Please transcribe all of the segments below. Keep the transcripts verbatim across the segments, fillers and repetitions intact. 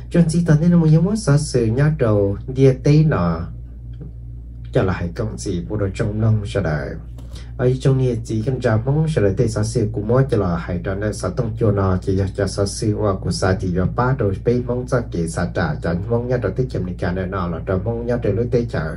cho chỉ tao nên một giống sở sự nhát đầu địa tế nọ cho là hay công gì bộ đội trong nông sẽ đợi ở trong này chỉ cần trả mong sẽ đợi tới sở sự của mỗi cho là hay cho nên sở tông cho nó chỉ cho sở sự và của xã thì cho ba đội bay mong cho kỹ xã trả cho mong nhát đầu tiết kiệm này cả này nọ là cho mong nhát đầu lối tế chợ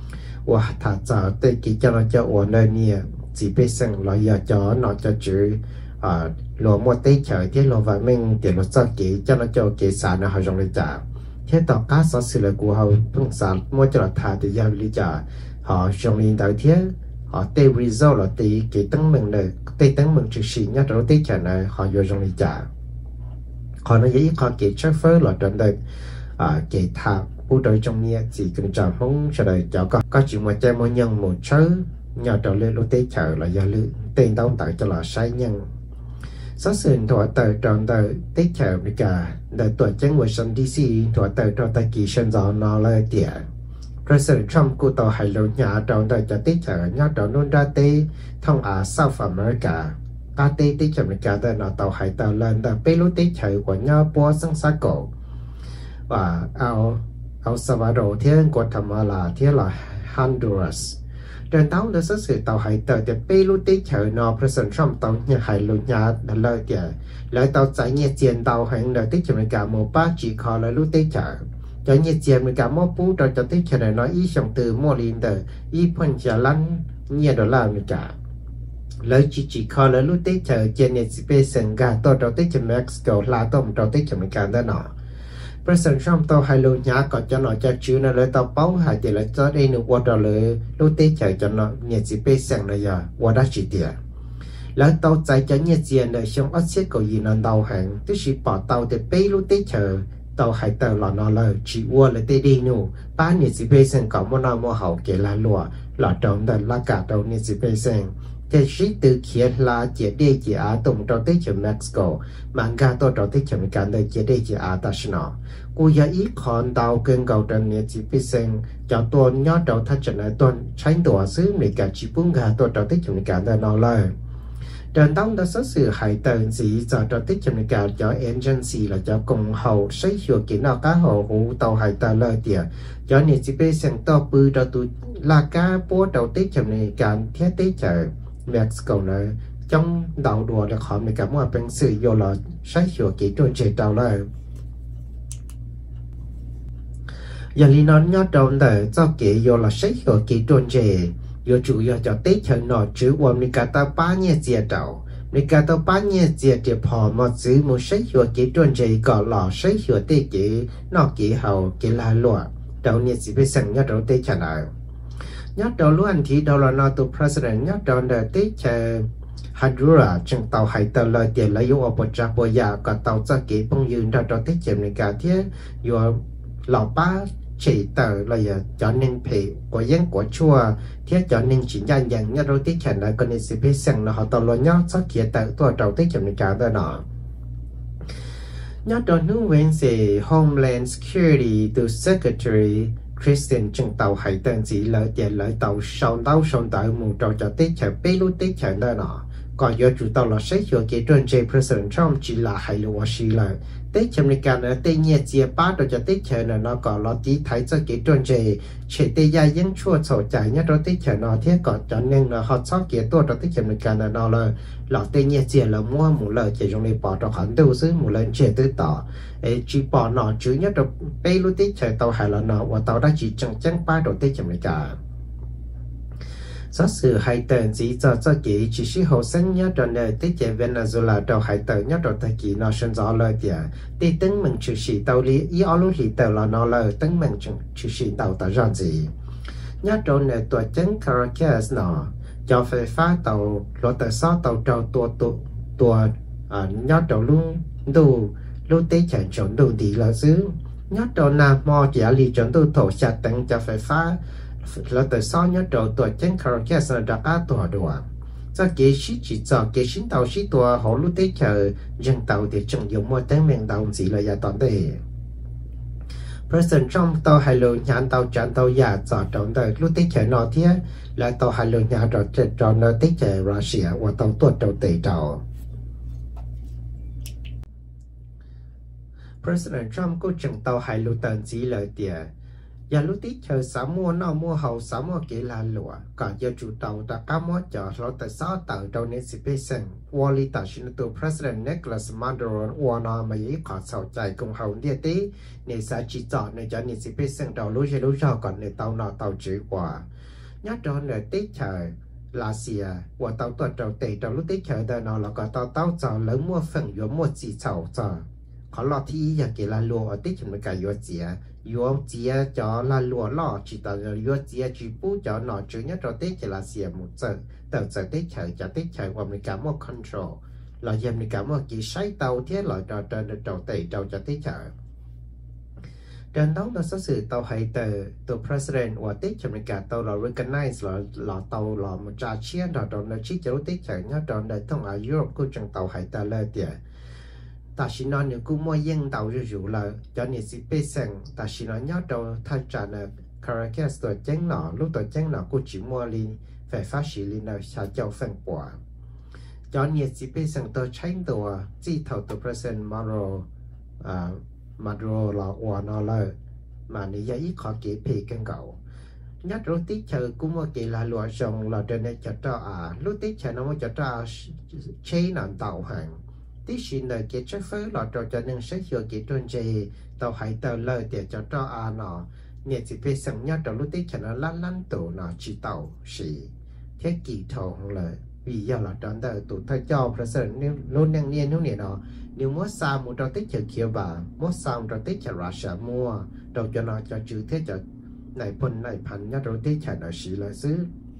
và thà trả tới kỹ cho nó cho ở nơi này chỉ biết rằng là giờ cho nó cho chữ à lúa mua tết trời thế lúa vải mình tiền nó cho kỹ cho nó cho kỹ sản nó họ dùng để trả thế tàu cá sở sự là của họ phương sản mua cho là thà thì giao lý trả họ dùng lên tới thế họ tê result là tê cái tăng mừng này tê tăng mừng trực sĩ nhất rồi tết trời này họ dùng để trả họ nói vậy họ kỹ chắc phơi là trên đây à kỹ thà bộ đội trong nhà chỉ cần trả không cho đời cho có có chuyện mà chơi mỗi nhân một số nhờ trở lên lô tết trời là do lưu tiền đâu tại cho là sai nhân số sinh thọ tờ tròn tờ tết trời đi cả đời tuổi chân Washington đê xê thọ tờ cho tay kỳ sinh gió nó lời tiệt President Trump của tàu hải lục nhà tròn tờ cho tết trời nhớ tròn luôn ra tê thông ở South America ta tê tết trời đi cả tờ nó tàu hải tàu lên tờ bê lô tết trời của nhau bó sang xa cổ và ao El Salvador thiên của thầm là thiên là Honduras trên tàu đã xuất sự tàu hải tàu để bê lô tết trời nó President Trump tàu nhà hải lục nhà đã lời tiệt lời tàu chạy nhẹ tiền tàu hành đời tết trời cả một ba chỉ khó lời lô tết trời cho nhẹ tiền cả một phút rồi cho tết trời này nói ý trong từ mua liền từ ý phân trả lăn nhẹ đô la người cả lời chỉ chỉ khó lời lô tết trời trên nhẹ bê sừng gà tôi cho tết trời Mexico là tôm cho tết trời cả đó nọ President Trump tàu hai lô nhá còn cho nó cho chữ nó lấy tàu báo hai thì lấy cho đây nữa qua đó lấy lô tết trời cho nó nhẹ chỉ bê sừng này giờ qua đó chỉ tiền lấy tàu chạy cho nhẹ tiền để xong ớt xếp cầu gì nó tàu hàng tức là bỏ tàu để bê lô tết trời tàu hai tàu là nó lời chỉ qua lấy tê đi nữa ba nhẹ chỉ bê sừng có một nào một hậu kể là lúa là trong đó là cả tàu nhẹ chỉ bê sừng thế sĩ từ kia là chỉ để chỉ á tổng trong tết trời Mexico mà gà tôi trong tết trời cả đời chỉ để chỉ á ta nó cô giờ ít còn tàu kênh cầu trong nhẹ chỉ bê sừng cho tôi nhớ trong thắt trận này tôi tránh tổ xứ này cả chỉ muốn gà tôi trong tết trời cả đời nó lời trên tông đã xuất sự hại tần gì cho cho tích chấm cả cho agency là cho cùng hậu xây hiệu kỹ nào cá hậu hữu tàu hại tờ lời tiền cho nên chỉ biết sang to bự cho tụi là cá bố đầu tích chấm này cả thiết tích chờ Mexico này trong đầu đùa là họ mình cảm ơn bên sự vô là xây hiệu kỹ trôn chế tàu lời giờ li nói nhớ trong đời cho kỹ vô là xây hiệu kỹ trôn chế yo chủ yếu cho tết trời nọ chứ qua mình cả tao ba nhẹ chia đầu mình cả tao ba nhẹ chia thì phò mà chứ một số hiệu cái tròn dây cỏ lò số hiệu tết cái nọ cái hậu cái là lụa đầu nhẹ chỉ phải sang nhớ đầu tết trời nào nhớ đầu luôn thì đầu là nọ tụ president nhớ đầu đời tết trời Honduras trong tàu hải tàu lời tiền lấy yo ở bờ trà bờ già cả tàu cho cái bông dương ra đầu tết trời mình cả thế yo lò ba chỉ tờ là giờ cho nên phải có dân của chùa thế cho nên chỉ dành dành nhớ đôi tiết chẳng là con sẽ biết rằng là họ tàu lo nhớ sau kia tờ tôi đầu tiết chẳng cả đó nọ nhớ đôi nước bên sẽ Homeland Security từ Secretary Christian trong tàu hải tần chỉ lợi tiền lợi tàu sau tàu sau tàu một trò cho tiết chẳng biết lúc tiết chẳng đó nọ còn do chủ tàu là sẽ cho cái trên J President Trump chỉ là hay là quá xí lợi tết chấm này cả nữa tết nhẹ chia ba rồi cho tết chơi này nó còn lo tí thấy cho cái trên J chỉ tết gia dân chua sầu chạy nhất rồi tết chơi nó thế còn cho nên là họ sót kia tôi rồi tết chấm này cả nó là là tết nhẹ chia là mua một lời chỉ trong này bỏ cho hắn đầu xứ một lần chơi tới tỏ ấy chỉ bỏ nó chứ nhất rồi bây lúc tết chơi tàu hay là nó và tàu đã chỉ chẳng chẳng ba rồi tết chấm này cả số sự hay tận chỉ cho cho kỹ chỉ sĩ hậu sinh nhớ trong đời tết chế Venezuela đầu hay tận nhớ trong thời kỳ nó sinh ra lời tiền thì tính mình chỉ sĩ tàu lý ý ở lúc thì tàu là nó lời tính mình chỉ sĩ tàu ta ra gì nhớ trong đời tuổi chân Caracas nó cho phép phá tàu lo tàu sáu tàu trâu tua tua tua nhớ trong luôn đủ lúc tết chạy chọn đủ thì là xứ nhớ trong nam mò chỉ lý chọn đủ thổ chặt tận cho phép phá là tại sao nhớ đầu tuổi chân Caracas đã á tuổi đùa cho kế sĩ chỉ cho kế sinh tàu sĩ tuổi họ lúc tết chờ dân tàu để trồng dùng mọi tên miền tàu gì là gia toàn đề President Trump tàu hai lô nhãn tàu chặn tàu giả cho trồng đời lúc tết chờ nọ thế là tàu hai lô nhãn rồi cho nơi tết chờ Russia và tàu tuột đầu tây tàu President Trump cũng chẳng tàu hay lưu tần chỉ lời tiền giờ lúc tí chờ sáu mua nó mua hậu sáu mua kỹ là lụa cả giờ chủ tàu đã cá mót chờ rồi tại sáu tàu đầu nên sẽ bị sừng Wally tại xin tụ President Nicolas Maduro Wana mà ý khó sầu chạy cùng hậu địa tí nên sẽ chỉ chọn nên cho nên sẽ bị sừng đầu lúc lúc sau còn nên tàu nọ tàu chữ quả nhớ cho nên tí chờ là xìa của tàu tuột đầu tệ đầu lúc tí chờ đời nào là có tàu tàu chờ lớn mua phần yếu mua chỉ chậu chờ khó lo thì giờ kỹ là lụa ở tích chúng cả yếu chia yếu chia cho là lụa lo chỉ tao yếu chia chỉ bù cho nó chủ nhất rồi tích chỉ là xìa một giờ tao giờ tích chơi cho tích chơi qua mình cả một control là giờ mình cả một kỳ sai tàu thiết loại trò trò trò tệ trò cho tích chơi trên đó nó sẽ xử tàu hay từ từ president và tích cho mình cả tàu là recognize là là tàu là một trà chia rồi rồi nó chỉ cho tích chơi nhớ rồi để thông ở Europe của trong tàu hay tàu lên tiền ta chỉ nói nếu cũng mua yên tàu rồi rủ là cho nên sẽ bị sừng ta chỉ nói nhớ đầu thay trả là Caracas tuổi chén nọ lúc tuổi chén nọ cũng chỉ mua liền phải phát triển liền là sao cho phần quả cho nên sẽ bị sừng tôi tránhตัวchỉ thầu từ president Maduro à Maduro là quả nó là mà nếu như ít khó kỹ thì càng cầu nhớ rồi tí chờ cũng mua kỳ là lúa trồng là trên đây cho cho à lúc tí chờ nó mới cho cho chế nạn tàu hàng tí xin lời kết chất phớ là trò cho nên sẽ hiểu kết trôn chê tàu hãy tàu lời để cho cho à nó nhẹ chỉ phải sẵn nhớ trong lúc tí cho nó lăn lăn tủ nó chỉ tàu xỉ thế kỷ thầu không lời vì do là tròn đời tụ thay cho president nếu luôn năng niên lúc này nó nếu muốn sao một trò tích chờ kia bà muốn sao một trò tích chờ Russia mua đầu cho nó cho chữ thế cho này phần này phần nhớ đầu tích chờ nó xỉ là xứ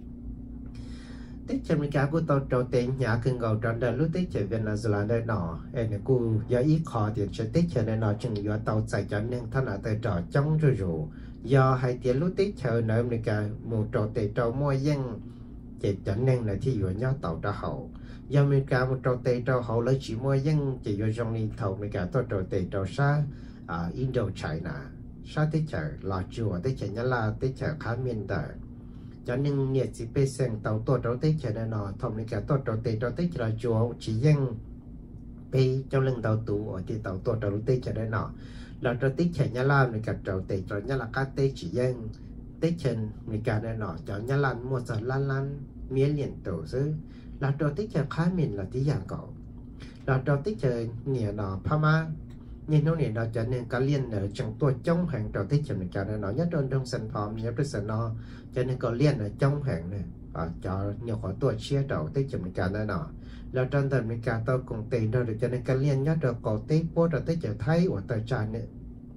tích chân cả của tàu trâu tên nhà kinh cầu tròn đời lúc tích chơi Venezuela đây nọ em này cô giá ít khó tiền chơi tích chơi này nọ chừng do tàu chạy cho nên thân ở tại trò trong rồi rồi do hai tiền lúc tích chơi nơi mình cả một trò tên trâu mua dân chỉ cho nên là thi dụ nhớ tàu trò hậu do mình cả một trò tên trâu hậu lấy chỉ mua dân chỉ do trong đi thầu mình cả tàu trò tên trâu xa ở Indochina xa tích chơi là chùa tích chơi nhớ là tích chơi khá miền đời cho nên nhiệt chỉ bị sang tàu tổ trâu tích cho nên nó thông đến cả tổ trâu tích trâu tích là chúa chỉ dân bị trong lưng tàu tù ở thì tàu tổ trâu tích cho nên nó là trâu tích cho nhà làm nên cả trâu tích rồi nhà là các tích chỉ dân tích chân mình cả nên nó cho nhà làm một giờ lan lan miếng liền tổ chứ là trâu tích cho khá mình là tí dạng cậu là trâu tích cho nghĩa nó Pama nhưng nó này nó cho nên cả liên ở trongตัวtrong hàng trò tích cho mình cả nên nó nhất trong trong sản phẩm nhớ tới sản nó cho nên có liên ở trong hàng này ở cho nhiều khó tuổi chia đầu tích cho mình cả nên nó là trong thời mình cả tôi cùng tiền đâu được cho nên cả liên nhất được có tích bố được tích cho thấy của tờ tràn này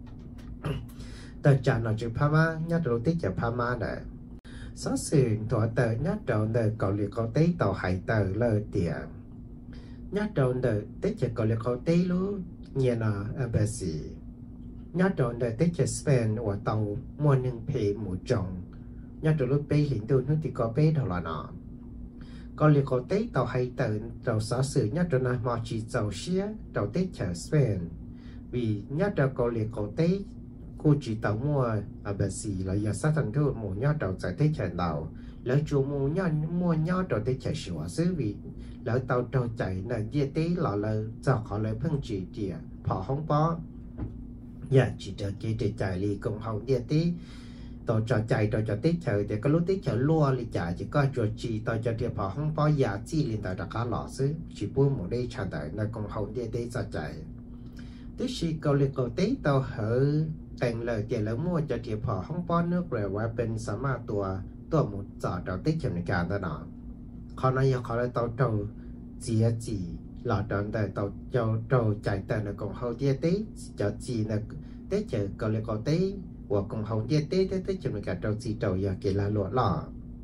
tờ tràn nó chữ Pama nhất được tích cho Pama này số sự thỏa tờ nhất trong đời cầu liệt có tích tàu hải tờ lời tiền nhất trong đời tích cho cầu liệt có tích luôn như là embassy nhớ trong đời tích cho Spain và tàu mua nâng phê một chồng nhớ trong lúc bê hiện tôi nó thì có bê đâu là nó còn liệu có tích tàu hay tờ tàu xã sự nhớ trong này mà chỉ tàu xía tàu tích cho Spain vì nhớ trong có liệu có tích cô chỉ tàu mua embassy là giờ sát thành thôi một nhớ trong giải tích cho tàu lỡ chủ mua nhớ mua nhớ trong tích cho sửa xứ vì lỡ tàu trâu chạy là dễ tí lọ lỡ cho họ lấy phân chỉ địa họ không có giờ chỉ chờ kia để chạy đi cùng hậu dễ tí tàu trò chạy tàu cho tí chờ thì có lúc tí chờ lua đi chạy chỉ có chuột chỉ tàu cho địa họ không có giá chi liền tàu đã cá lọ xứ chỉ buôn một đi chờ đợi là cùng hậu dễ tí cho chạy tí khi cầu liệt cầu tí tàu hở cảnh lời để lỡ mua cho địa họ không có nước rồi qua bên sắm mà tua tua một giờ trò tí chờ mình cả đó nọ họ nói họ là tàu trâu chia chỉ là tròn đời tàu trâu trâu chạy tàu là còn hậu chia tí cho chỉ là tết chờ còn lại có tí và còn hậu chia tí tết tết chờ mình cả trâu chỉ trâu giờ kể là lụa lọ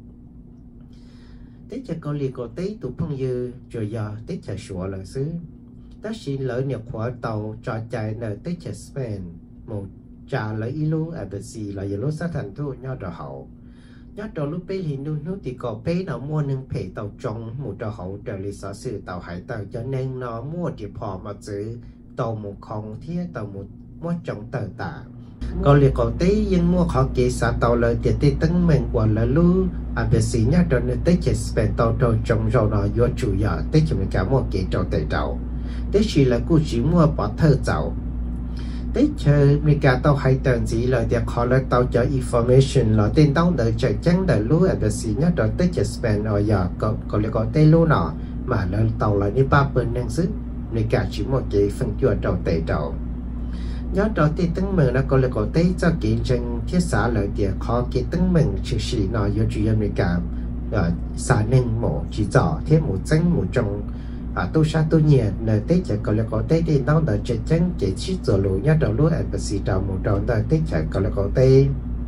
tết chờ còn lại có tí tụ phong dư rồi giờ tết chờ sủa là xứ tất xin lỡ nhập khóa tàu trò chạy là tết chờ Spain một trà lấy ilu embassy là giờ lúc sát thành thu nhau rồi hậu nhớ trò lúc bê hình nu nu thì có bê nó mua nâng phê tàu trong một trò hậu trở lý sở sự tàu hải tàu cho nên nó mua thì phò mà giữ tàu một không thiết tàu một mua trong tờ tạ còn liệt có tí nhưng mua khó kỹ xã tàu lời tiệt tí tấn mình quả là lưu à bê sĩ nhớ trò nên tích chế spend tàu trò trong rồi nó vô chủ yếu tích chế mình cả mua kỹ trò tệ trầu tích chỉ là cô chỉ mua bỏ thơ trầu tết chơi mình cả tàu hay tận gì là để họ là tàu cho information là tên tàu đợi chạy trắng đợi lúa ở bên xí nhất rồi tết chơi spend ở giờ có có lẽ có tên lúa nọ mà là tàu là đi ba bên năng sức mình cả chỉ một cái phần chuột đầu tệ đầu nhớ đó thì tấn mừng là có lẽ có tết cho kiện tranh thiết xã lợi để họ cái tấn mừng chỉ xí nọ do chủ yếu mình cả xã nên một chỉ rõ thiết một danh một trong à tôi sao tôi nhẹ nơi tết chạy có lẽ có tết thì nó đợi chạy trắng chạy chít rồi lúa nhớ đầu lúa em bác sĩ đầu một đầu đợi tết chạy có lẽ có tết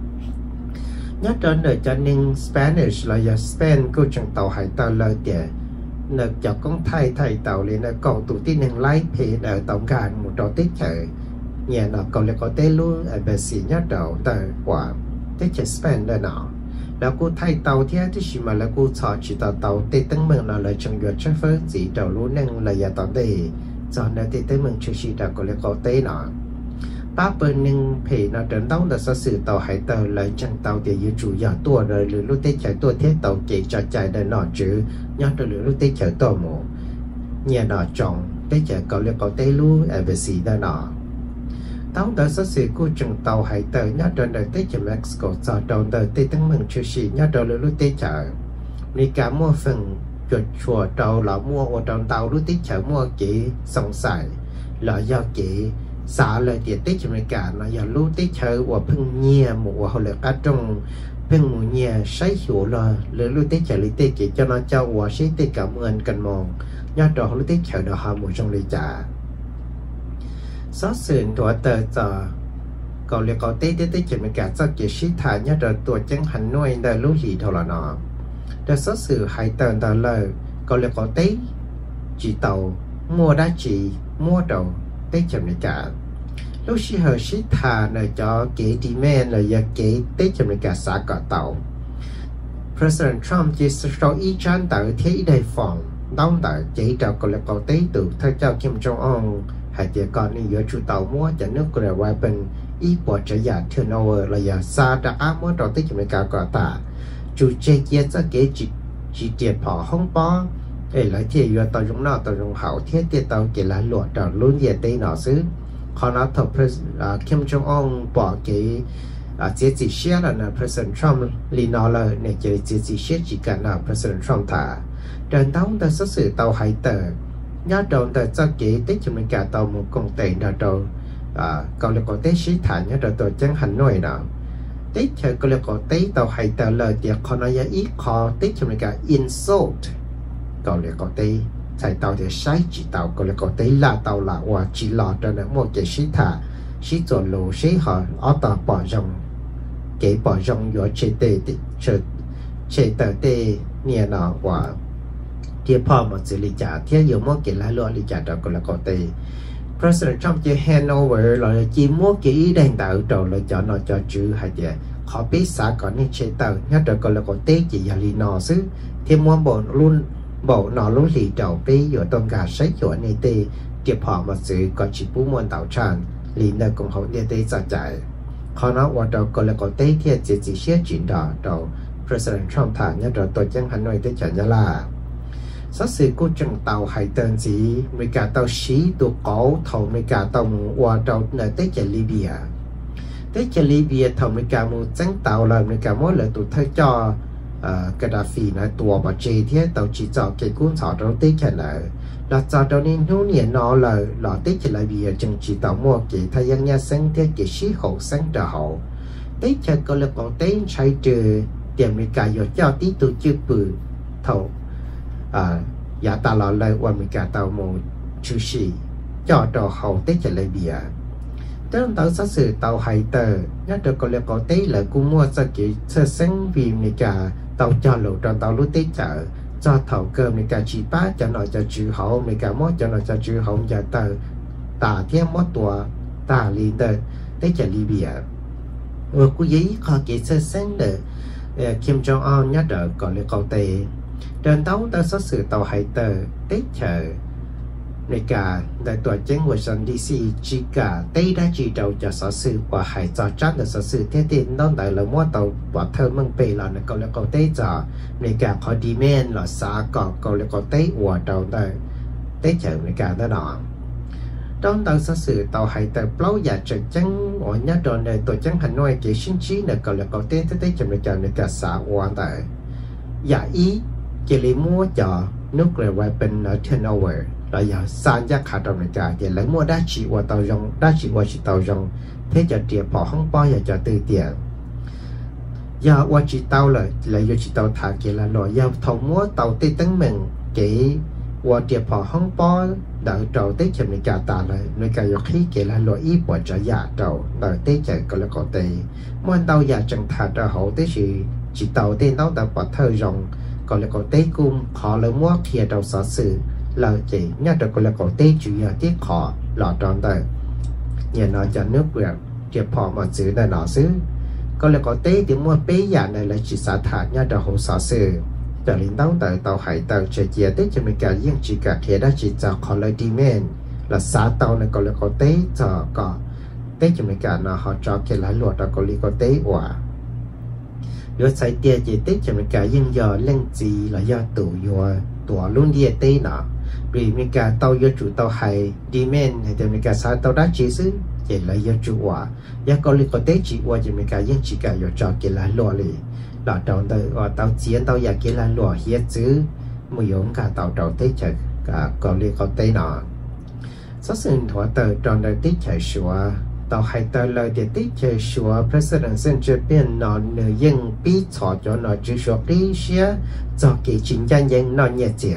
nhớ đến nơi cho nên Spanish là giờ Spain cô chẳng tàu hải tàu lời để nơi cho con thay thay tàu lên nơi cầu tụ tin nên lái phê ở tổng cản một đầu tết chạy nhẹ nó có lẽ có tết lúa em bác sĩ nhớ đầu đợi quả tết chạy Spain đây nọ là cô thay tàu thế thì chỉ mà là cô chọn chỉ tàu tàu tây tấn mừng là lời trong việc chấp phớt gì đầu luôn nên là giờ tàu đây cho nên tây tấn mừng chưa chỉ đã có lẽ có tây nọ ba bên nhưng phải nó đến đâu là sở sử tàu hải tàu lời trong tàu để dự chủ giờ tua rồi lửa lúc tây chạy tua thế tàu chỉ cho chạy để nọ chứ nhớ được lửa lúc tây chạy tàu mù nhà nọ trồng tây chạy có lẽ có tây lu ở về gì đó nọ tàu đã xuất sự của trường tàu hải tàu nhớ đến đời tết ở Mexico cho đầu đời tây tăng mừng chưa xí nhớ đến lúc tết chợ đi cả mua phần chuột chùa tàu là mua ở trong tàu lúc tết chợ mua chỉ sòng sài là do chỉ xả lời tiền tết cho mình cả là do lúc tết chợ và phun nhia một hồi là cá trong phun một nhia sấy hiểu là lúc tết chợ lúc tết chỉ cho nó cho và sấy tết cảm ơn cần mong nhớ đến lúc tết chợ đó họ một trong lý trả số sự tuổi tờ giờ còn liệu có tết tết tết chỉ mình cả cho cái sĩ thả nhất là tuổi chân hành nuôi đời lúa gì thôi là nó để số sự hay tờ tờ lời còn liệu có tết chỉ tàu mua đá chỉ mua đầu tết chỉ mình cả lúc sĩ hờ sĩ thả này cho cái demand là giờ cái tết chỉ mình cả xã cả tàu President Trump chỉ số ý chán tới thế đây phòng đóng tại chỉ đầu còn liệu có tết từ theo cho Kim Jong Un hai tiệc còn những người chủ tàu mua cho nước của weapon ít bỏ trở giá turnover là giờ xa đã áp mua đầu tư cho mình cả cả ta chủ chế kia cho cái chỉ chỉ tiệc họ không bỏ để lại thì vừa tàu dùng nào tàu dùng hậu thiết tiệc tàu chỉ là lụa đầu luôn về tây nọ xứ họ nói thật Kim Jong Un bỏ cái chế chỉ xe là là President Trump li nó là này chế chế chỉ xe chỉ cần là President Trump thả trên tàu ta xuất sự tàu hải tờ nhớ đầu tại cho kỹ tết cho mình cả tàu một công tiền đã đầu à còn là có tết sĩ thản nhớ đầu tôi chẳng hành nuôi nào tết chơi còn là có tết tàu hay tàu lời tiệc còn nói ít khó tết cho mình cả insult còn là có tết chạy tàu thì sai chỉ tàu còn là có tết là tàu là và chỉ lọt ra được một cái sĩ thả sĩ chuẩn lô sĩ họ ở tàu bỏ rong cái bỏ rong vừa chơi tê chơi chơi tờ tê nhẹ nào vàที่พ่อมาสิริจ่าที่อยู่มั่วกี่ล้านล้วนลิจ่าเราก็ละก็เตะ President Trump จะ hand over เลยจีมั่วกี่แดงต่างตัวเลยจะนอจะจื้อให้เดียขอพิษาก่อนนี่เชตต์งั้นเราก็ละก็เตะจียาลีนอซื้อที่มั่วบ่นรุ่นบ่นอรุ่นหลีเจ้าไปอยู่ตรงการใช้หัวนี่เตะที่พ่อมาซื้อก็จีปูมวนเต่าชานลีนได้กงเขาเนี่ยเตะจ่าใจเขาเนาะว่าเราก็ละก็เตะที่จะจีเชี่ยจีนดอเรา President Trump ถามงั้นเราตัวจังหันหน่อยเตะจันยาลาสักสิ่งกูจังเตาหายเตือนสีมีการเตาชี้ตัวเก่าเท่ามีการเตาหมูว่าเตาในเตจลิเบียเตจลิเบียเท่ามีการมูจังเตาเลยมีการมั่วเลยตัวเธอจ่อกระดาฟีนะตัวบาเจที่เตาจีจ่อเกี่ยกุ้งสอดเราเตจเลยเราจ่อตอนนี้นู้นเนี่ยนอเลยเราเตจลิเบียจังจีเตามั่วเกี่ยทายังเนี่ยสังเตจชี้หกสังเตาหกเตจก็เลยก็เตใช้เจอเดี๋ยวมีการหยดเจ้าที่ตัวจืดปืนเท่าอย่าตลอดเลยว่ามีการเตาโมชูชีจอดเขาเตจเลยเบียเติมเตาสัสื่อเตาไฮเตอร์ยัดเด็กก็เลยก็เตเลยกูมัวสกิเซซังวีมีการเตาจอหลุดตอนเตาลุเตจอจอเท่าเกินมีการจีป้าจะหน่อยจะจื้อเขามีการมัวจะหน่อยจะจื้อเขาอย่าเตอตาเทียมมัวตัวตาลีเตอร์เตจลีเบียเออกูยี่ขอกิเซซังเดอคิมจองอันยัดเด็กก็เลยก็เตเดินเต้าตาสัสื่อเตาไฮเตอร์เตจเชอในการได้ตัวเจ้งวอชิงตันดีซีจิกาเตได้จีเดาจะสัสื่อว่าหายจอจัดแต่สัสื่อเทตินต้องได้ละมั่วเตาว่าเธอมึงไปแล้วในเกาหลีเกาเตจอในการขอดีเมนหล่อสาเกาเกาหลีเกาเตอวดเตาได้เตจเชอในการได้หนอ trong tàu sát sự tàu hay tàu plau giả trực chân ở nhà tròn này tổ chức Hà Nội cái sinh trí này còn là có tên tới tới chấm được chọn được cả xã hoàn tại giả ý chỉ lấy mua cho nuclear weapon ở turnover là giờ san giác khả trong này cả chỉ lấy mua đá chỉ qua tàu rong đá chỉ qua chỉ tàu rong thế cho tiền bỏ không bao giờ cho từ tiền giờ qua chỉ tàu là lấy cho chỉ tàu thả kia là loại giờ thầu mua tàu tây tấn mình chỉ qua tiền bỏ không bao đợi trâu tết chậm này cả ta lại nơi cả dọc khí kia là loại ít bỏ cho giả trâu đợi tết chạy còn là có tây muốn tàu giả chẳng thả ra hậu tết chỉ chỉ tàu tên tàu đã bỏ thơ rong còn là có tết cung khó lấy mua kia trâu sở sự là chỉ nhớ được còn là có tết chủ yếu tết khó lọt tròn tới nhà nó cho nước việt tiền bỏ mà giữ là nó giữ còn là có tết thì mua bé giả này là chỉ xả thả nhớ được hậu sở sự cho lính tàu tại tàu hải tàu chơi chia tết cho mình cả riêng chỉ cả kia đã chỉ cho họ lấy đi men là xả tàu này còn là có tết cho có tết cho mình cả nó họ cho kia lại luật đó có lý có tết quả rồi sai tiền chỉ tết cho mình cả riêng giờ lên gì là do tụ vừa tụ luôn đi tết nọ vì mình cả tàu do chủ tàu hải đi men hay cho mình cả xả tàu đã chỉ xứ chỉ là do chủ quả do có lý có tết chỉ qua cho mình cả riêng chỉ cả do cho kia lại luật liền là trong đời ở tàu chiến tàu giả kia là lúa hiết chứ mùi giống cả tàu trâu tết chạy cả còn liên có tây nọ số sinh thỏa tờ trong đời tết chạy sủa tàu hay tờ lời để tết chạy sủa president Xi Jinping nó nữ dân bí cho cho nó chỉ số đi xe cho kỳ chính danh dân nó nhẹ chẻ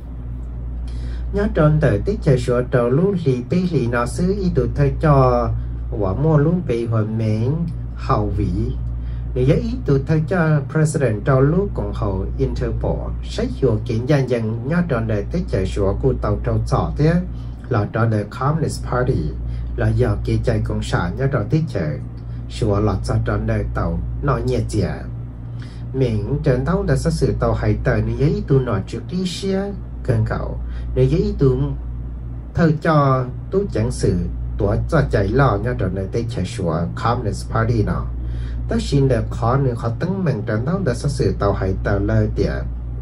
nhớ trong đời tết chạy sủa tàu lũ lì bí lì nó xứ ý tụ thời cho quả mua lũ bị hoàn mến hậu vĩ nếu ý tụ thay cho president trong lúc cộng hòa Interpol sẽ hiểu kiện danh dân nhớ trong đời tết chạy sủa của tàu trâu trọ thế là trong đời Communist Party là do kỳ chạy cộng sản nhớ trong tết chạy sủa là cho trong đời tàu nó nhẹ chẻ mình trên tàu đã xác xử tàu hay tờ nếu ý tụ nó trước đi xe cơn cầu nếu ý tụ thay cho tú chẳng sự tuổi cho chạy lo nhớ trong đời tết chạy sủa Communist Party nào tất nhiên là khó nữa họ tấn mạnh trận đấu đã xác xử tàu hay tàu lời tiệt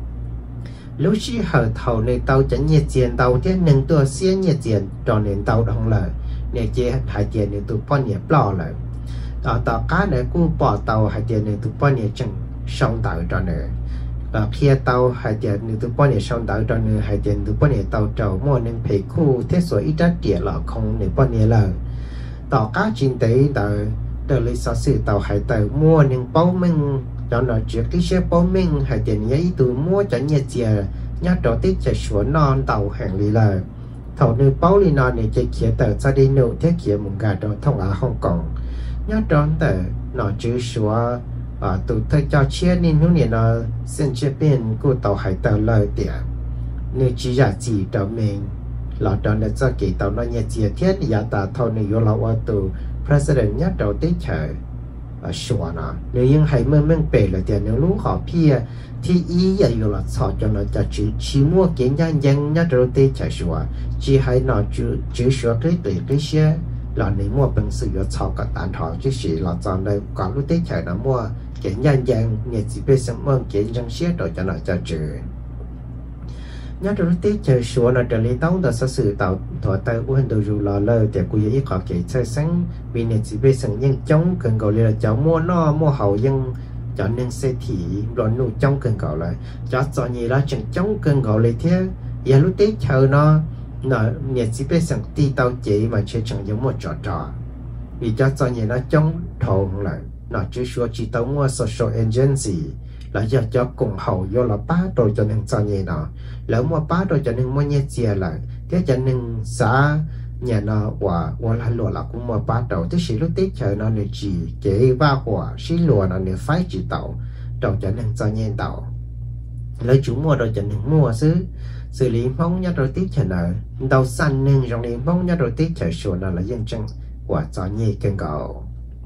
lúc chỉ hở thầu này tàu chẳng nhiệt tiền tàu thế nên tôi xe nhiệt tiền cho nên tàu không lời nên chế hai tiền nên tôi bao nhiêu bỏ lại ở tàu cá này cũng bỏ tàu hai tiền nên tôi bao nhiêu chẳng xong tàu cho nữa và khi tàu hai tiền nên tôi bao nhiêu xong tàu cho nữa hai tiền tôi bao nhiêu tàu trâu mua nên phải khu thế số ít đất địa là không nên bao nhiêu lời tàu cá chính tế tàu từ lịch sử tàu hải tàu mua những bao mình cho nó trước cái xe bao mình hải tiền giấy từ mua cho nhiệt chè nhát đầu tiết chạy xuống non tàu hàng lì lời thầu nơi bao lì non này chạy kia tàu ra đi nụ thế kia một gà đầu thông ở Hồng Kông nhát đón tàu nó chữ số ở từ thời cho chia nên lúc này nó xin chia bên của tàu hải tàu lời tiền nơi chỉ giả chỉ tàu mình là đón để cho kỳ tàu nó nhiệt chè thiết giả ta thầu này vô lâu ở từ president nhát đầu tết chạy ở sủa nó nếu như hay mơ mơ bể là tiền nếu lúc họ pia thì ý giờ yêu là sợ cho nó cho chỉ chỉ mua kiến nhân dân nhát đầu tết chạy sủa chỉ hay nó chỉ chỉ sủa cái tuổi cái xe là nếu mua bằng sự yêu sợ cả tàn thọ chứ chỉ là chọn đây có lúc tết chạy nó mua kiến nhân dân nhà chỉ biết xem mơ kiến dân xe rồi cho nó cho chữ nhớ rồi tết trời sủa là trở lại tàu đã xác xử tàu thọ tay uốn đầu dù lò lơ để cô ấy có cái chơi sáng vì nên chỉ biết rằng nhân chống cần gọi là cháu mua nó mua hậu dân cho nên xe thì rồi nụ chống cần gọi lại cho cho gì đó chẳng chống cần gọi lại thế giờ lúc tết chờ nó nó nhà chỉ biết rằng đi tàu chỉ mà chơi chẳng giống một trò trò vì cho cho gì nó chống thòng lại nó chỉ số chỉ tàu mua social agency là do cho cùng hậu do là ba rồi cho nên cho gì nó lỡ mua ba rồi cho nên mua nhẹ chia lại thế cho nên xã nhà nó và và là lúa là cũng mua ba đầu thế chỉ lúc tết trời nó để chỉ cái ba quả xí lúa nó để phái chỉ tàu đầu cho nên cho nhẹ tàu lấy chủ mua rồi cho nên mua xứ xử lý phong nhất rồi tết trời này đầu xanh nên trong lý phong nhất rồi tết trời sủa nó là dân chân và cho nhẹ cần cầu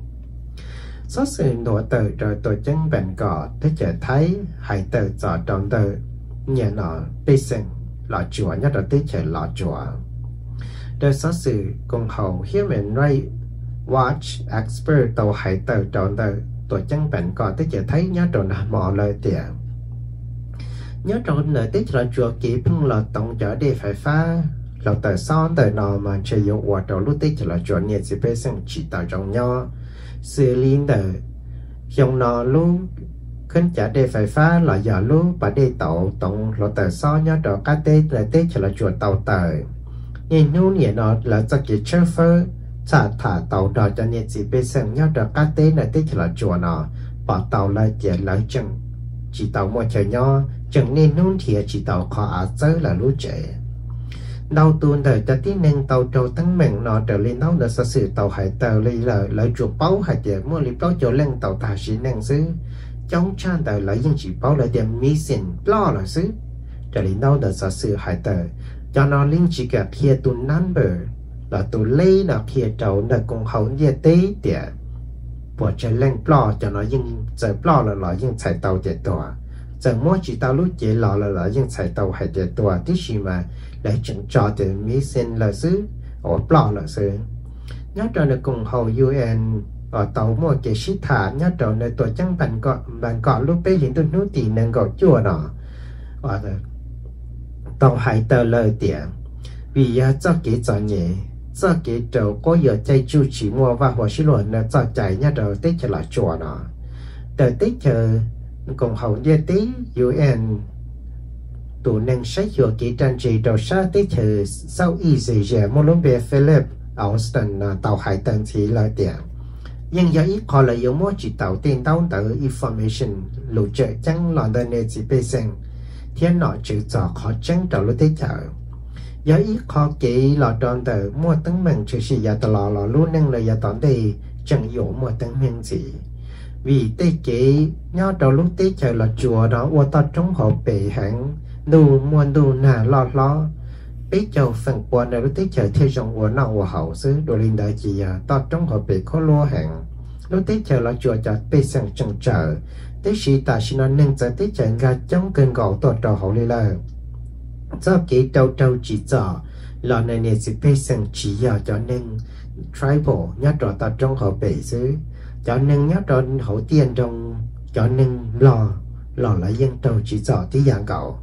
số sự đổ tờ rồi tổ chân bệnh cỏ thế trở thấy hãy tờ cho trong tờ nhà nó bê sinh là chùa nhất là tết trời là chùa đời số sự cùng hầu Human Rights Watch expert tàu hãy tờ trong tờ tổ chân bệnh cỏ thế trở thấy nhớ tròn mò lời tiền nhớ tròn lời tết là chùa kỹ phong là tổng trở đi phải phá เราแต่ซ้อนแต่นอมันจะยกว่าเราลูกติจะเราจวนเนี่ยจะเป็นสิ่งจิตตาจงย่อสื่อลิ้นแต่ยงนอลูกขึ้นจากเดไฟฟ้าเราอย่าลูกประเดี๋ยวเต่าตรงเราแต่ซ้อนย่อเราการเตะแต่เตะจะเราจวนเต่าเตยเนี่ยนู้นเนี่ยนอเราจะเกิดเชื้อเฟ้อชาถาเต่าดอกจะเนี่ยจะเป็นสิ่งย่อเราการเตะแต่เตะจะเราจวนนอปอเต่าเลยเจียเลยจังchỉ tàu một trời nho chẳng nên nôn thiệt chỉ tàu khó áo chơi là lũ trẻ đầu tuần đời ta tí nên tàu trâu tăng mạnh nọ trở lên nấu được sở sự tàu hải tàu lấy lời lời chuột báo hải tiệt mua liếp đó cho lên tàu ta chỉ năng xứ chống chan đời lấy những chỉ báo lấy điểm mission lo là xứ trở lên nấu được sở sự hải tàu cho nó linh chỉ cả kia tuần number là tuần lấy là kia trâu đời cùng hậu như tế tiệt bỏ chạy lên plo cho nó nhưng chạy plo là nó nhưng chạy tàu chạy tòa chạy mỗi chỉ tàu lúc chạy lò là nó nhưng chạy tàu hay chạy tòa tí gì mà để chỉnh cho từ mỹ sinh là xứ ở plo là xứ nhớ cho nó cùng hầu u en ở tàu mỗi cái shit thả nhớ cho nó tổ chức bàn cọ bàn cọ lúc bây giờ tôi nói thì nên gọi chùa nó ở tàu hay tàu lời tiền vì cho cái cho nhẹ cho cái đầu có giờ chạy chu chỉ mua và họ xin lỗi là cho chạy nhá đầu tết cho là chùa nó đầu tết chờ cùng hậu gia tí u en tụ năng sách cho cái trang trí đầu sát tết chờ sau y gì giờ mua lúc về Philip Austin tàu hải tầng thì là tiền nhưng giờ ít họ là yếu mua chỉ tàu tiền tàu tới information lũ trợ chẳng là đơn này chỉ bê sinh thiên nọ chữ cho khó chẳng đầu lúc tết chờ giờ ít khó kỹ là tròn từ mua tấn mình chỉ sử dụng lò lò luôn năng là giờ tận đây chẳng dỗ mua tấn mình gì vì tê kỹ nhớ đầu lúc tết chờ là chùa đó qua ta trong họ bị hẳn đu mua đu nà lo lo biết châu phần quan là lúc tết chờ theo dòng của nào của hậu xứ đồ linh đại chỉ à ta trong họ bị khó lo hẳn lúc tết chờ là chùa cho tê sang chẳng chờ tết sĩ ta xin nó nâng giờ tết chờ ra trong cơn gạo to trò hậu lì lờ cho cái đầu đầu chỉ cho là này này chỉ phải sang chỉ giờ cho nên tribal nhớ trò ta trong họ bể xứ cho nên nhớ trò hậu tiền trong cho nên lò lò lại dân đầu chỉ cho tí dạng cậu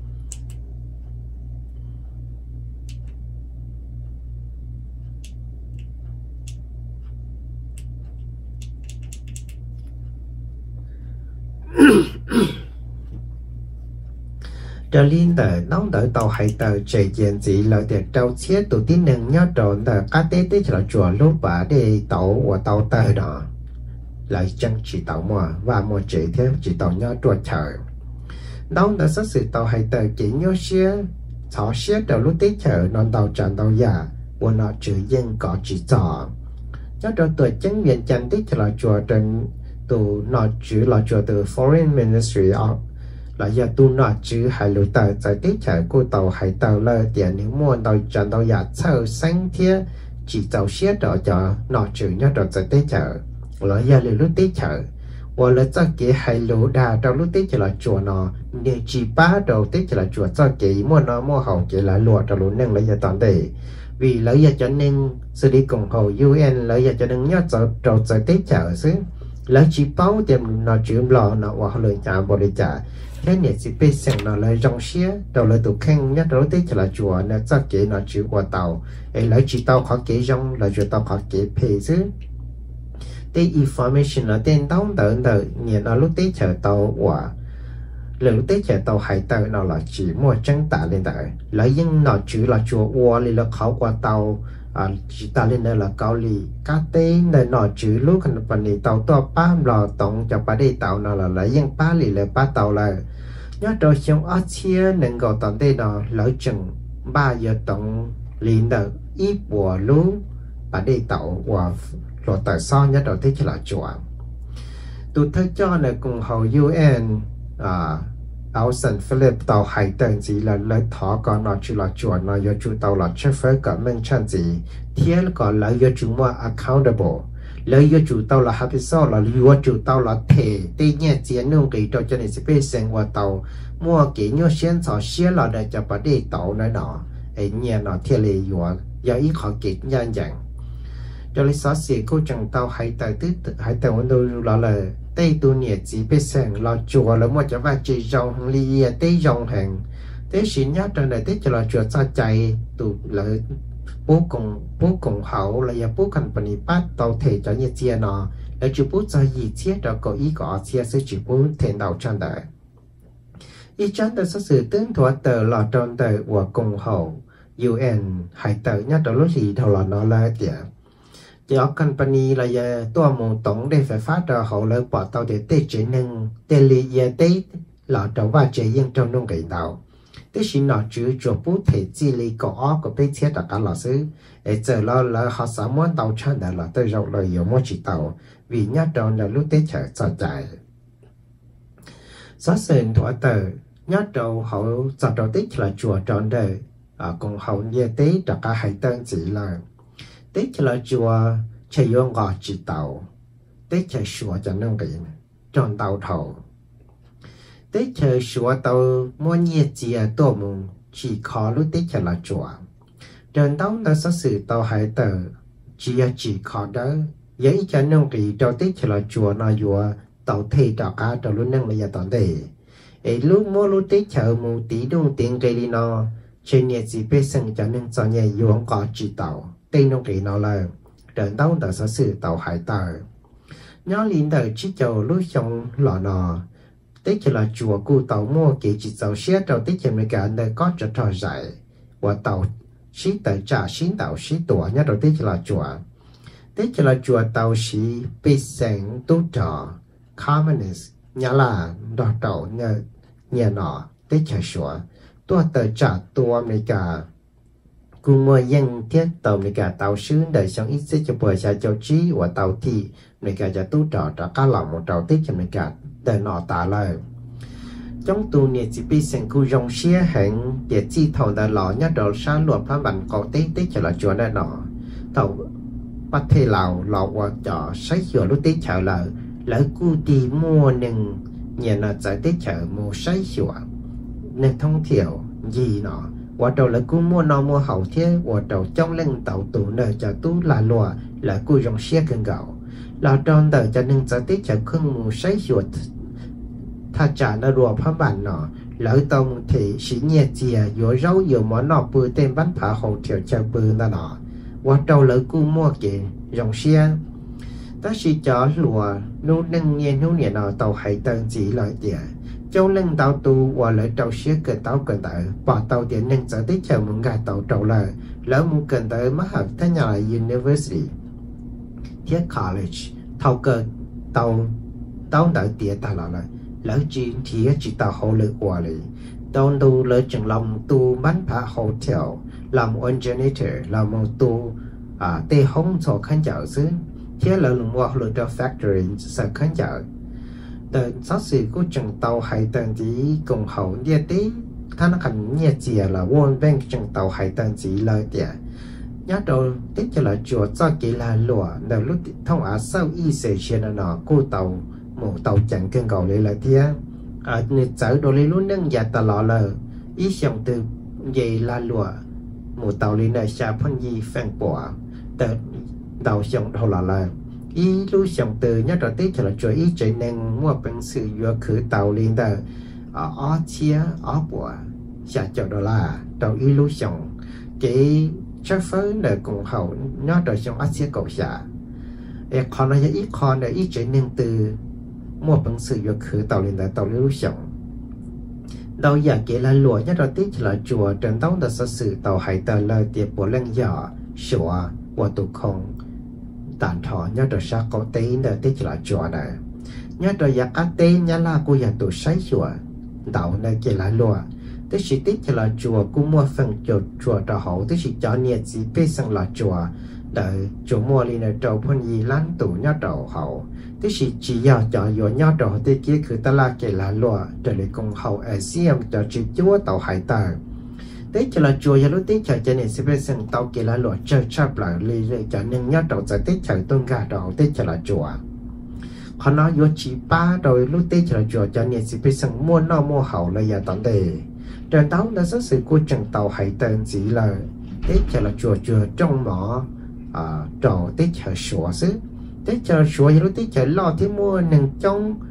trở lên tờ nóng đỡ tàu hay tờ chạy diện gì lợi tiền trâu chết tụ tín nâng nhớ trộn tờ cá tế tế cho chùa lúc bà để tàu của tàu tờ đó lại chẳng chỉ tàu mùa và một chỉ thêm chỉ tàu nhớ trùa trời nóng đỡ sát sự tàu hay tờ chỉ nhớ xe thỏ xe đầu lúc tế chờ non tàu tràn tàu già của nó chữ dân có chỉ trò nhớ trộn tuổi chân miền chân tế cho chùa trên tụ nó chữ là chùa từ Foreign Ministry of là giờ tu nọ chứ hai lối tàu giải tiết chạy cô tàu hải tàu là tiền những mua tàu tràn tàu giả sâu xanh thiết chỉ tàu xe đó cho nọ chứ nhớ đó giải tiết chạy là giờ lối lúc tiết chạy và là cho cái hai lối đà trong lúc tiết chạy là chùa nọ nếu chỉ ba đầu tiết chạy là chùa cho cái mua nó mua hậu cái là lụa trong lúc nâng lấy giờ toàn đề vì lấy giờ cho nên xử lý cùng hậu u en lấy giờ cho nên nhớ cho đầu giải tiết chạy xứ lấy chỉ bao tiền nọ chứ lò nọ và lời trả bỏ đi trả thế này chỉ biết xem nó là rong xía đầu là tụ khen nhất đó tới là chùa là cho kỹ nó chịu qua tàu ấy lấy chỉ tàu khó kỹ rong là chùa tàu khó kỹ phê chứ cái information là tên tàu đợi đợi nhìn nó lúc tới chờ tàu quả lúc tới chờ tàu hải tàu nó là chỉ mua trắng tạ lên tại lấy những nó chữ là chùa qua là khó qua tàu à chỉ ta lên đây là cao lì cá tê nơi nọ chữ lúc hình phần này tàu to ba lò tổng cho ba đi tàu nào là lấy những ba lì là ba tàu là nhớ rồi trong ở chia nên gọi tàu đây nó lỡ chừng ba giờ tổng liền được ít bùa lú ba đi tàu và rồi tại sao nhớ rồi thế chỉ là chùa tụi thấy cho này cùng hầu u en à áo sần Philip tàu hải tầng gì là lấy thỏ còn nó chỉ là chuẩn nó do chủ tàu là chắc phải cả mình chăn gì thiết còn lấy do chủ mua accountable lấy do chủ tàu là happy so là do chủ tàu là thể tuy nhiên chiến nông kỳ cho cho nên sẽ bị sinh qua tàu mua kỹ như xuyên xỏ xuyên là để cho bà đi tàu này nọ ấy nhẹ nó thiết lì do do ít họ kỹ nhanh chẳng cho nên xóa xì cô chẳng tàu hải tầng tức hải tầng vẫn đâu là là tây tu nhiệt chỉ biết sang lo chùa là một chỗ vài chỉ dòng ly tây dòng hàng thế xin nhớ trong này thế cho là chùa sa chạy tụ lợi bố cùng bố cùng hậu là giờ bố cần phải bắt tàu thể cho như chia nó là chú bố cho gì chia cho có ý có chia sẽ chú bố thể đầu trong đời ý chắn từ sự tương thoát tờ lọ trong đời của cùng hậu u en hãy tờ nhớ trong lúc gì thầu là nó là tiệt giờ company là giờ tôi muốn tổng để phải phát ra hậu lợi bỏ tàu để tê chế nâng tê lì giờ tê lọ trong và chế yên trong nông cái đầu thế xin nó chữ cho bố thể chi lý có ó của bê thiết cả lọ sư để giờ lo là họ sẽ muốn tàu chân để là tôi rộng lời yếu một chỉ tàu vì nhớ trong là lúc tết chở cho chạy sát sền thỏa tờ nhớ đầu họ cho đầu tết là chùa tròn đời à cùng hậu như tết đã cả hai tên chỉ là tết là chùa chạy vô ngõ chỉ tàu tết chạy sủa cho nông cái tròn tàu thầu tết chờ sủa tàu mua nhiệt chia tổ mùng chỉ khó lúc tết chờ là chùa trần tàu đã xác xử tàu hải tờ chia chỉ khó đó giấy cho nông kỳ cho tết chờ là chùa nó vừa tàu thi đỏ cá tàu lúc nâng là giờ tàu đề ấy lúc mua lúc tết chờ mù tí đông tiền cây đi nó trên nhiệt chỉ biết sân cho nên cho nhẹ yuan có chỉ tàu tên nông kỳ nó là trần tàu đã xác xử tàu hải tờ nhớ liên đời chỉ chờ lúc trong lọ nọ tết chỉ là chùa cụ tàu mua kỹ chỉ tàu xe tàu tết chỉ mấy cả nơi có cho trò giải và tàu xí tàu trả xí tàu xí tổ nhá đầu tết chỉ là chùa tết chỉ là chùa tàu xí bị sáng tu trò communist nhá là đỏ tàu nhờ nhà nọ tết chỉ sủa tua tàu trả tua mấy cả cụ mua dân thiết tàu mấy cả tàu xứ đời sống ít sẽ cho bữa xa cho trí và tàu thì mấy cả cho tu trò trả cá lòng một tàu tết chỉ mấy cả đời nọ tạ lời trong tu nhiệt chỉ biết xem khu rong xía hẹn để chi thầu đã lọ nhất đầu sáng luật phá bản có tết tết cho là chúa này nọ thầu bắt thề lào lọ qua trò sách vừa lúc tết chợ là lỡ cu đi mua nừng nhà là giải tết chợ mua sách vừa nên thông thiểu gì nọ qua đầu là cu mua nó mua hậu thế qua đầu trong lưng tàu tủ nơi cho tú là lùa là cu rong xía cơn gạo là trong đời cho nên giải tết chợ không mua sách vừaถ้าจ่าในรัวพระบันเนาะแล้วตรงที่สิเนียเจียอยู่เราอยู่หมอนอกปืนเต็มบ้านผาหงเที่ยวเจ้าปืนนั่นเนาะว่าเราเลยกู้มั่วเก๋ยงเชียถ้าสิจ่อหลัวนู้นนึงเงี้ยนู้นเนี่ยเนาะเตาไห้เติงจีเลยเดียเจ้าเล่งเตาตูว่าเลยเตาเชียเกิดเตาเกิดเตอปอเตาเดียนึงจะได้เจอมึงกาเตาเตาเลยแล้วมึงเกิดเตอมหาวิทยาลัย University เทีย College เท่าเกิดเตาเตาเตาเดียตลอดเลยlỡ chuyện thì chỉ tao hậu lực qua đi tao tu lỡ chừng lòng tu bắn phá hotel làm engineer làm một tu à tê hông cho khán giả xứ thế là lần qua lựa cho factory sẽ khán giả từ sáu sự của chừng tàu hải tần chỉ cùng hậu địa tí它那个业绩了 World Bank chừng tàu hải tần chỉ lợi địa nhớ đầu tết cho là chùa cho kỳ là lụa đầu lúc thông á sau y sẽ trên nó cô tàu một tàu chẳng cơn cầu lại là thế à nên chở đồ lên luôn nâng giặt tàu lọ lờ ý xong từ về là lụa một tàu lên này xa phân gì phèn bỏ từ tàu xong đầu lọ lờ ý lúc xong từ nhớ đầu tết cho là chuỗi ý chạy nên mua bằng sự vừa khử tàu lên tờ ở ó chia ó bỏ xa cho đó là tàu ý lúc xong cái chắc phơi là cùng hậu nhớ đầu xong ó chia cầu xa e còn là ít còn là ít chạy nên từ mua bằng sự việc khử tàu lên tại tàu lưu sống đầu giờ kể là lúa nhất đầu tiên là chùa trần tống đã xử sự tàu hải tờ lời tiệp của lân giỏ sủa của tụ không tàn thọ nhất đầu sa có tế đầu tiên là chùa này nhất đầu giờ cá tế nhất là cô nhà tụ sấy chùa tàu này kể là lúa tức chỉ tích là chùa cũng mua phần chùa chùa trò hậu tức chỉ cho nhiệt gì biết sang là chùa đợi chùa mua lên là trâu phân gì lăn tủ nhất đầu hậu tức là chỉ giờ chọn vô nhau đầu tiên kiaคือตลาดเกล้าลัวจะเลยคงเขาเอเชียมจะจิจัวเต่าหายตาแต่จะละจัวยาลุติจะจะเนี่ยสิเป็นสิ่งเต่าเกล้าลัวจะชอบหลังเลยเลยจะหนึ่งnhau đầuจะติจะต้นกาดอกติจะละจัวเขาน้อยโยชีป้าโดยลุติจะละจัวจะเนี่ยสิเป็นสิ่งม้วนนอกม้วนเขาเลยอย่าตอนเดเดินเต่าแล้วสักสิ่งกูจังเต่าหายตาจีเลยติจะละจัวจัวจ้องหมออ่าจ่อติจะชัวซึtết chờ chuối lúc tết chờ lo thì mua nâng trong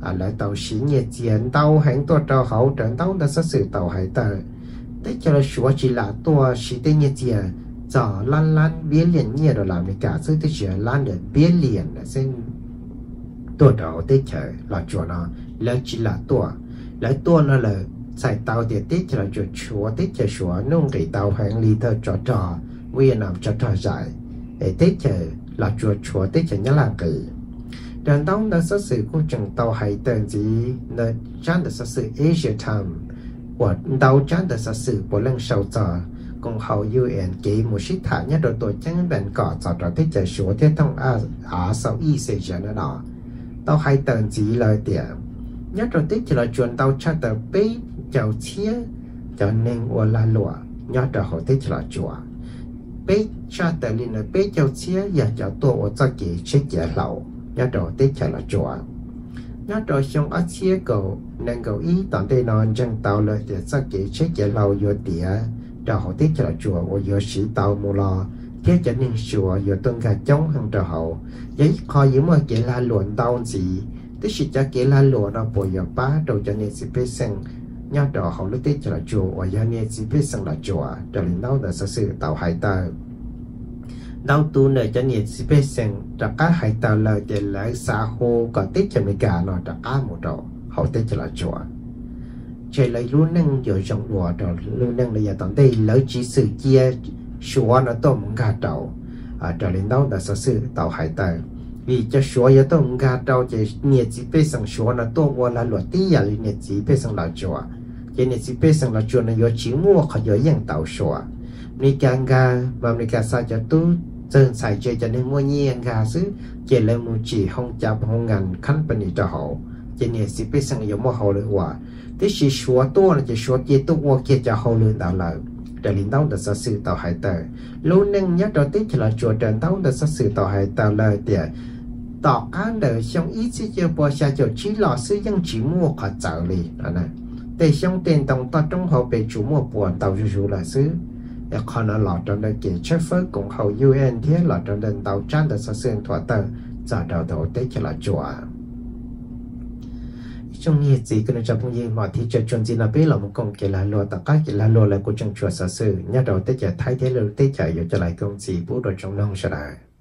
à lại tàu xí nhẹ chiến tàu hành tua trâu hậu trận tàu đã sát sự tàu hải tờ thế cho là số chỉ là tua xí tên nhẹ chiến giờ lan lan biến liền nhẹ rồi làm cả sự thế chỉ lan để biến liền là xin tua trâu thế chờ là chỗ nó là chỉ là tua lại tua nó là xài tàu để tết cho là chỗ chúa tết cho chúa nông cái tàu hàng lì thơ trò trò Việt Nam trò trò dài để tết chờ là chúa chúa tết chờ nhớ là cái trận tàu đã sát sự của trận tàu hải tần gì là chán đã sát sự Asia Time của tàu chán đã sát sự của lần sau giờ cùng hậu u en ký một sĩ thả nhất rồi tổ chức bên cỏ cho trò tết chờ chúa tết thông à à sau y sẽ chờ nó đó tàu hải tần gì lời tiền nhất rồi tết chờ là chuẩn tàu cha tờ bê chào chia cho nên ở la lụa nhớ trở họ tết là chùa bê cha tờ linh là bê chào chia và chào tổ ở cho kỳ chết giải lậu nhớ trở tết là chùa nhớ trở xong ở chia cầu nên cầu ý tận đây non chân tàu lợi để cho kỳ chết giải lậu vô tía trở họ tết là chùa ở vô sĩ tàu mù lò thế cho nên chùa vô tuân cả chống hàng trở hậu giấy kho những mà kỳ la luận tàu gì tức là kỳ la lụa nó bồi giờ ba đầu cho nên sẽ bê sinh nhớ đó họ lúc tết là chùa và gia nên chỉ biết sang là chùa cho nên đâu là sự sự tàu hải tàu đâu tu nơi cho nên chỉ biết sang tất cả hải tàu là để lại xã hội còn tết cho mình cả nó tất cả một độ họ tết là chùa chơi lại luôn năng giờ trong đùa rồi luôn năng là giờ tận đây lỡ chỉ sự chia chùa nó tôm gà trâu à cho nên đâu là sự sự tàu hải tàu vì cho số giờ tôm gà trâu chỉ nhiệt chỉ biết sang số nó to qua là luật tí giờ nhiệt chỉ biết sang là chùa cho nên chỉ biết rằng là chuyện này do chỉ mua họ do dân tạo sửa mình càng gà và mình càng sao cho tôi dân xài chơi cho nên mua nhiên gà xứ chỉ là một chỉ không chạp không ngàn khăn bên đi cho họ cho nên chỉ biết rằng do mua họ được hòa thế chỉ số to là chỉ số kia tôi mua kia cho họ luôn tạo lợi để领导的实施到海头，路能nhất đó tích là chùa trần tấu的实施到海头lời địa tỏ cán đời trong ý chí cho bỏ xa cho chỉ là sử dụng chỉ mua họ tạo lì đó này để trong tiền đồng ta trong họ bị chủ mua buồn tàu dù là xứ để còn là lọt trong đời kể chất phớt cũng hầu u en thế lọt trong đời tàu tràn được sản sinh thỏa tờ giả đầu đầu tế cho là chùa trong nhiều gì cái trong phong nhiên mà thì cho chuẩn gì là biết là một công kể là lúa tất cả kể là lúa là của trong chùa sản sinh nhớ đầu tế cho thay thế lúa tế cho cho lại công gì bố đồ trong nông sẽ lại